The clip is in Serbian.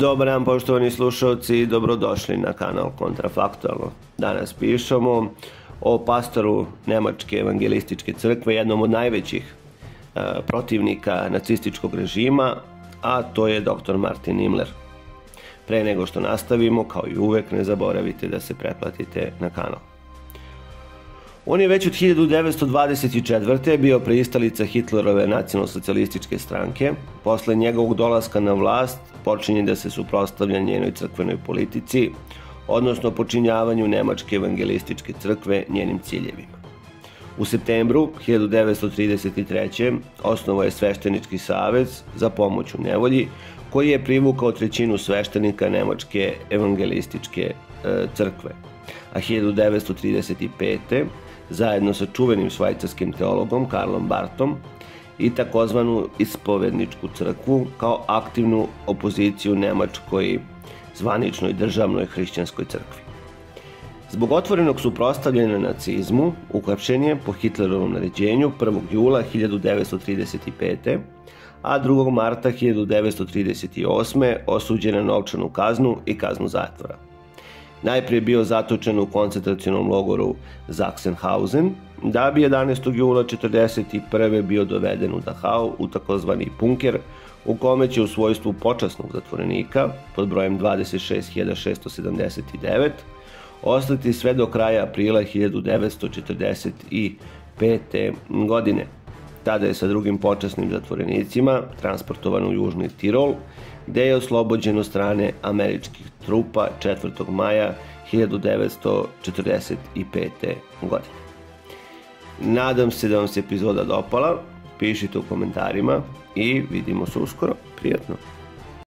Dobar dan, poštovani slušalci, dobrodošli na kanal Kontrafaktualno. Danas pišemo o pastoru Nemačke evangelističke crkve, jednom od najvećih protivnika nacističkog režima, a to je dr. Martin Niemöller. Pre nego što nastavimo, kao i uvek, ne zaboravite da se pretplatite na kanal. On je već od 1924. bio pristalica Hitlerove nacionalsocijalističke stranke. Posle njegovog dolaska na vlast počinje da se suprotstavlja njenoj crkvenoj politici, odnosno počinjavanju Nemačke evangelističke crkve njenim ciljevima. U septembru 1933. osnovao je Sveštenički savez za pomoć u nevolji, koji je privukao trećinu sveštenika Nemačke evangelističke crkve. A 1935. zajedno sa čuvenim švajcarskim teologom Karlom Barthom i takozvanu ispovedničku crkvu kao aktivnu opoziciju Nemačkoj zvaničnoj državnoj hrišćanskoj crkvi. Zbog otvorenog suprotstavljanja nacizmu uhapšen je po Hitlerovom naređenju 1. jula 1935. a 2. marta 1938. osuđen na novčanu kaznu i kaznu zatvora. Najprije je bio zatočen u koncentracionom logoru Sachsenhausen, da bi 11. jula 1941. bio doveden u Dachau u takozvani bunker, u kome će u svojstvu počasnog zatvorenika pod brojem 26.679 ostati sve do kraja aprila 1945. godine. Tada je sa drugim počasnim zatvorenicima transportovan u Južni Tirol, gde je oslobođen od strane američkih trupa 4. maja 1945. godine. Nadam se da vam se epizoda dopala, pišite u komentarima i vidimo se uskoro. Prijatno!